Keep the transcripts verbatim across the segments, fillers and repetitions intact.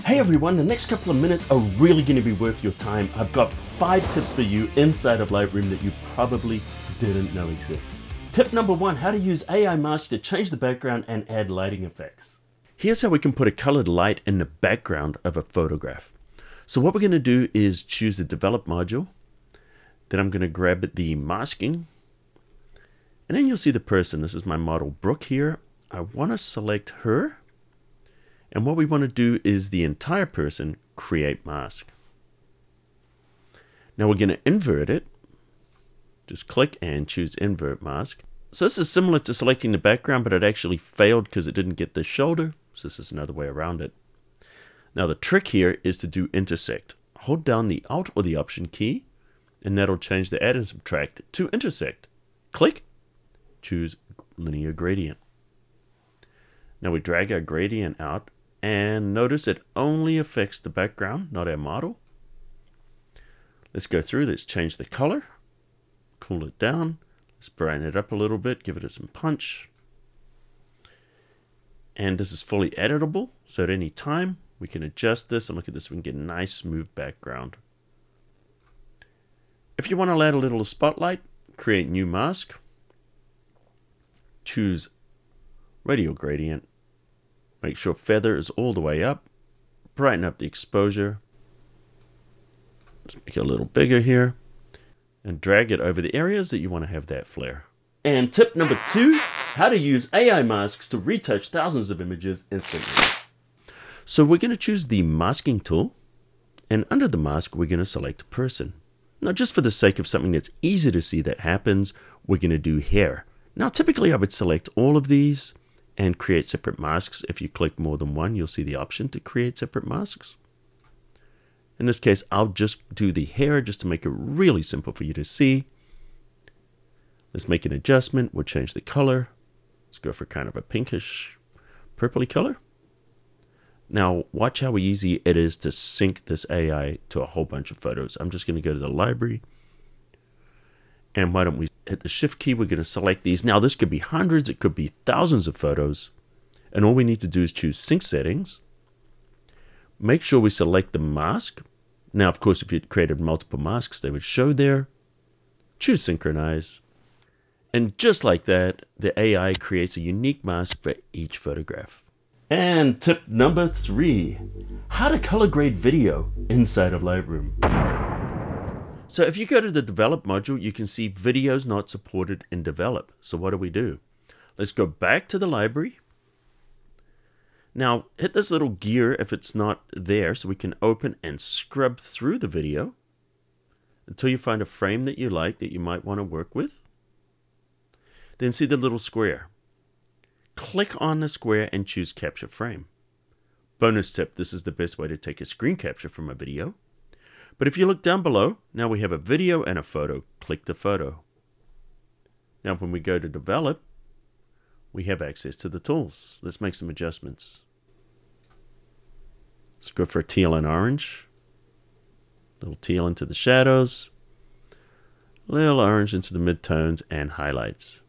Hey everyone, the next couple of minutes are really going to be worth your time. I've got five tips for you inside of Lightroom that you probably didn't know exist. Tip number one, how to use A I Mask to change the background and add lighting effects. Here's how we can put a colored light in the background of a photograph. So what we're going to do is choose the Develop module. Then I'm going to grab the masking. And then you'll see the person. This is my model Brooke here. I want to select her. And what we want to do is the entire person, create mask. Now we're going to invert it. Just click and choose invert mask. So this is similar to selecting the background, but it actually failed because it didn't get the shoulder. So this is another way around it. Now the trick here is to do intersect. Hold down the Alt or the Option key, and that'll change the add and subtract to intersect. Click, choose linear gradient. Now we drag our gradient out. And notice it only affects the background, not our model. Let's go through, let's change the color, cool it down, let's brighten it up a little bit, give it some punch. And this is fully editable, so at any time we can adjust this and look at this, we can get a nice smooth background. If you want to add a little spotlight, create new mask, choose radial gradient. Make sure feather is all the way up. Brighten up the exposure. Let's make it a little bigger here. And drag it over the areas that you want to have that flare. And tip number two, how to use A I masks to retouch thousands of images instantly. So we're going to choose the masking tool. And under the mask, we're going to select person. Now, just for the sake of something that's easy to see that happens, we're going to do hair. Now, typically I would select all of these and create separate masks. If you click more than one, you'll see the option to create separate masks. In this case, I'll just do the hair just to make it really simple for you to see. Let's make an adjustment. We'll change the color. Let's go for kind of a pinkish, purpley color. Now, watch how easy it is to sync this A I to a whole bunch of photos. I'm just going to go to the library. And why don't we hit the Shift key? We're going to select these. Now, this could be hundreds. It could be thousands of photos. And all we need to do is choose Sync Settings. Make sure we select the mask. Now, of course, if you created multiple masks, they would show there. Choose Synchronize. And just like that, the A I creates a unique mask for each photograph. And tip number three, how to color grade video inside of Lightroom. So if you go to the Develop module, you can see videos not supported in Develop. So what do we do? Let's go back to the library. Now hit this little gear if it's not there so we can open and scrub through the video until you find a frame that you like that you might want to work with. Then see the little square. Click on the square and choose Capture Frame. Bonus tip, this is the best way to take a screen capture from a video. But if you look down below, now we have a video and a photo. Click the photo. Now when we go to Develop, we have access to the tools. Let's make some adjustments. Let's go for a teal and orange. A little teal into the shadows. A little orange into the midtones and highlights.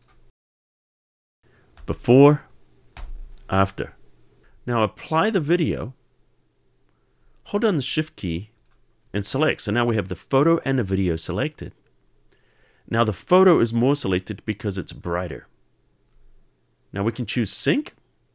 Before, after. Now apply the video. Hold down the Shift key and select. So now we have the photo and the video selected. Now the photo is more selected because it's brighter. Now we can choose Sync,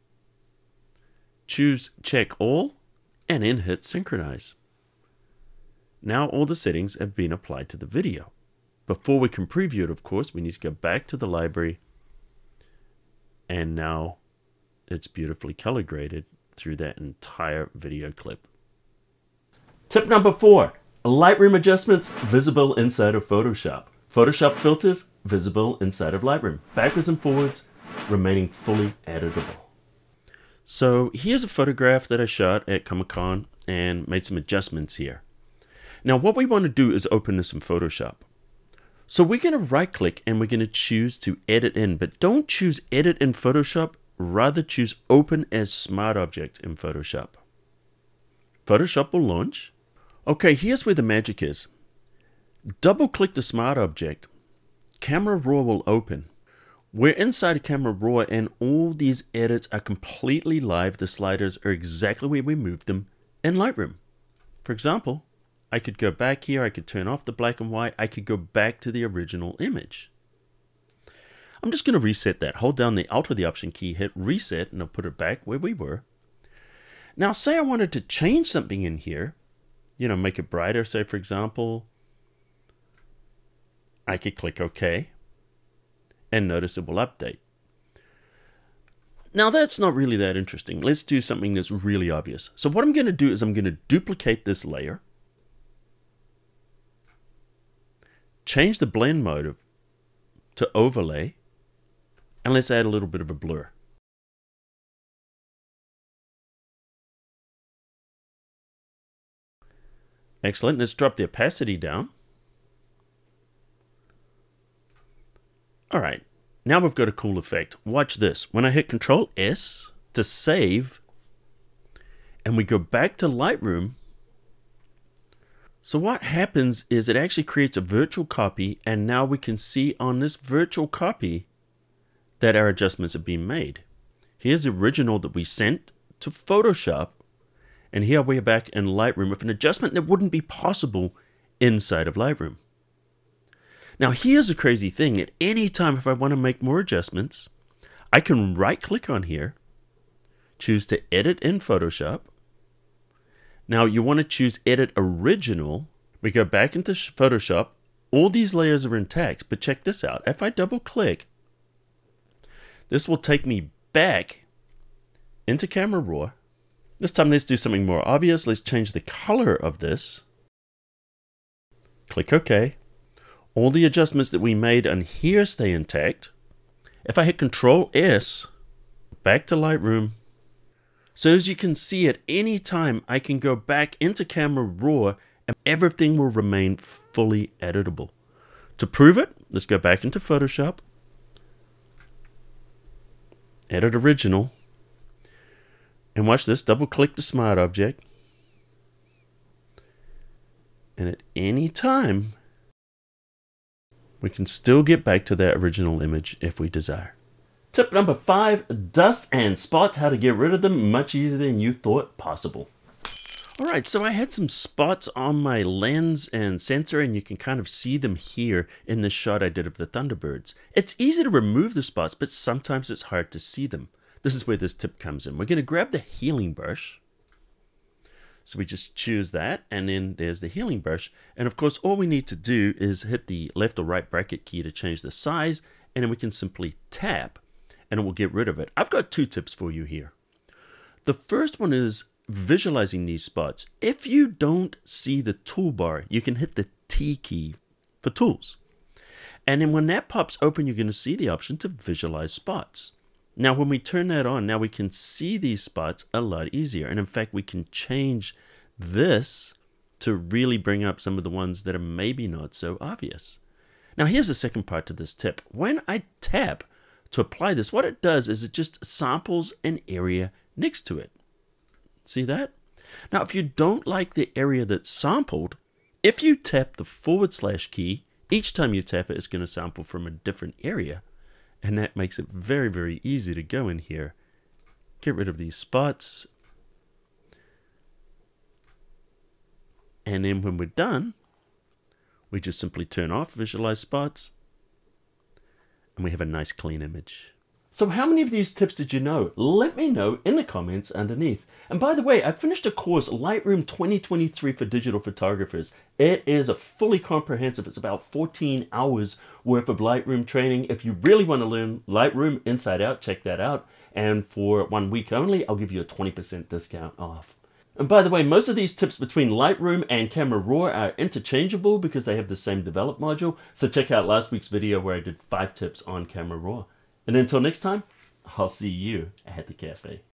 choose Check All, and then hit Synchronize. Now all the settings have been applied to the video. Before we can preview it, of course, we need to go back to the library. And now it's beautifully color graded through that entire video clip. Tip number four, Lightroom adjustments visible inside of Photoshop. Photoshop filters visible inside of Lightroom. Backwards and forwards, remaining fully editable. So here's a photograph that I shot at Comic-Con and made some adjustments here. Now what we want to do is open this in Photoshop. So we're going to right click and we're going to choose to edit in, but don't choose edit in Photoshop, rather choose open as Smart Object in Photoshop. Photoshop will launch. Okay, here's where the magic is. Double click the Smart Object. Camera Raw will open. We're inside Camera Raw and all these edits are completely live. The sliders are exactly where we moved them in Lightroom. For example, I could go back here, I could turn off the black and white, I could go back to the original image. I'm just going to reset that. Hold down the Alt or the Option key, hit reset, and I'll put it back where we were. Now, say I wanted to change something in here, you know, make it brighter. Say, for example, I could click OK, and notice it will update. Now, that's not really that interesting. Let's do something that's really obvious. So what I'm going to do is I'm going to duplicate this layer, change the blend mode of, to overlay, and let's add a little bit of a blur. Excellent. Let's drop the opacity down. All right. Now we've got a cool effect. Watch this. When I hit Control S to save, and we go back to Lightroom, so what happens is it actually creates a virtual copy, and now we can see on this virtual copy that our adjustments have been made. Here's the original that we sent to Photoshop, and here we are back in Lightroom with an adjustment that wouldn't be possible inside of Lightroom. Now here's a crazy thing. At any time, if I want to make more adjustments, I can right click on here, choose to edit in Photoshop. Now you want to choose edit original. We go back into Photoshop. All these layers are intact, but check this out. If I double click, this will take me back into Camera Raw. This time let's do something more obvious. Let's change the color of this. Click OK. All the adjustments that we made on here stay intact. If I hit Control S, back to Lightroom. So as you can see, at any time I can go back into Camera Raw and everything will remain fully editable. To prove it, let's go back into Photoshop. Edit original. And watch this, double click the smart object. And at any time, we can still get back to that original image if we desire. Tip number five, dust and spots, how to get rid of them much easier than you thought possible. All right, so I had some spots on my lens and sensor, and you can kind of see them here in this shot I did of the Thunderbirds. It's easy to remove the spots, but sometimes it's hard to see them. This is where this tip comes in. We're going to grab the healing brush. So we just choose that, and then there's the healing brush. And of course, all we need to do is hit the left or right bracket key to change the size, and then we can simply tap, and it will get rid of it. I've got two tips for you here. The first one is visualizing these spots. If you don't see the toolbar, you can hit the T key for tools. And then when that pops open, you're going to see the option to visualize spots. Now, when we turn that on, now we can see these spots a lot easier. And in fact, we can change this to really bring up some of the ones that are maybe not so obvious. Now, here's the second part to this tip. When I tap to apply this, what it does is it just samples an area next to it. See that? Now, if you don't like the area that's sampled, if you tap the forward slash key, each time you tap it, it's going to sample from a different area. And that makes it very, very easy to go in here, get rid of these spots. And then when we're done, we just simply turn off visualize spots, and we have a nice clean image. So how many of these tips did you know? Let me know in the comments underneath. And by the way, I finished a course, Lightroom twenty twenty-three for digital photographers. It is a fully comprehensive, it's about fourteen hours worth of Lightroom training. If you really want to learn Lightroom inside out, check that out. And for one week only, I'll give you a twenty percent discount off. And by the way, most of these tips between Lightroom and Camera Raw are interchangeable because they have the same develop module. So check out last week's video where I did five tips on Camera Raw. And until next time, I'll see you at the cafe.